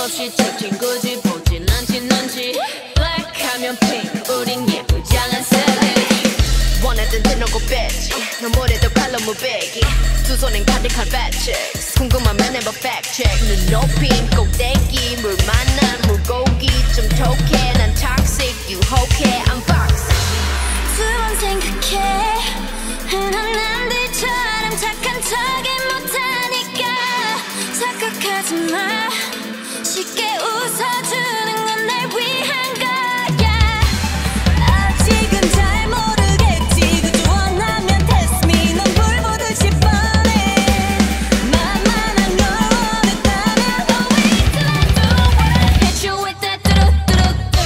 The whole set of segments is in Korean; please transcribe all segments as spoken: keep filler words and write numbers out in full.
없이 찍힌 굳이 보진 않진 않지 Black 하면 pink 우린 예쁘장한 savage 원하던 대놓고 뺐지 너무래도 칼로 무배기 두 손엔 가득한 배치 궁금하면 해봐 fact check 눈 높인 꼭대기 물 만난 물고기 좀 톡해 난 toxic 유혹해 I'm box 두 번 생각해 흔한 남들처럼 착한 척이 못하니까 착각하지 마 쉽게 웃어주는 건 날 위한 거야 아직은 잘 모르겠지 그저 원하면 test me 넌 불 보듯이 뻔해 만만한 걸 원했다면 Oh wait till I do it Hit you with that 뚜두뚜두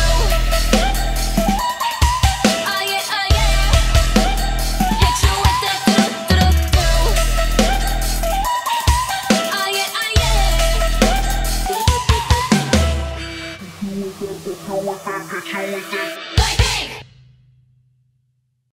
Oh yeah oh yeah Hit you with that 뚜두뚜두 Oh yeah oh yeah Hit you with that, hit you with that